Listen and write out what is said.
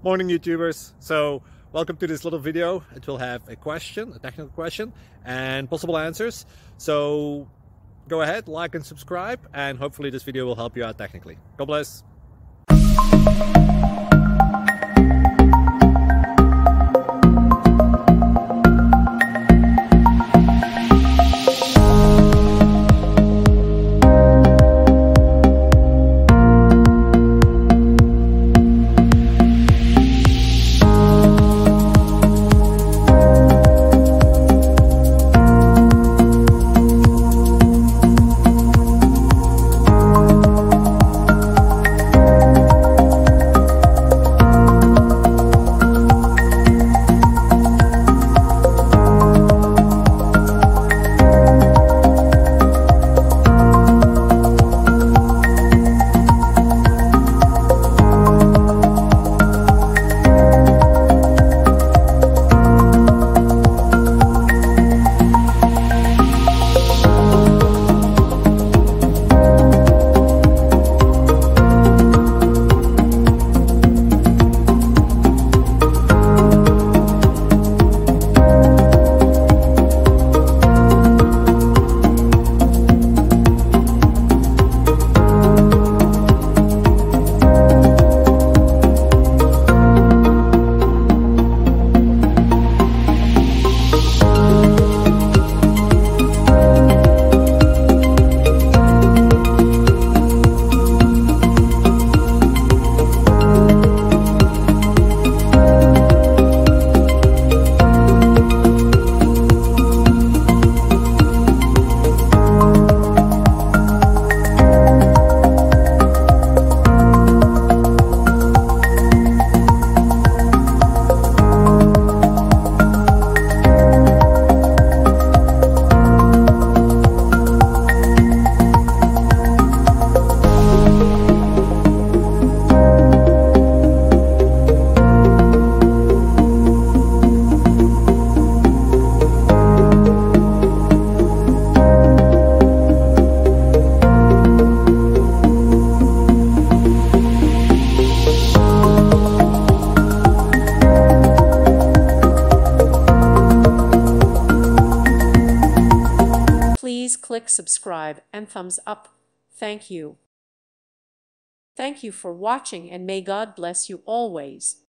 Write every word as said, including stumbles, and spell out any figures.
Morning YouTubers. So welcome to this little video. It will have a question, a technical question, and possible answers. So go ahead, like and subscribe, and hopefully this video will help you out technically. God bless. Please click subscribe and thumbs up. Thank you. Thank you for watching, and may God bless you always.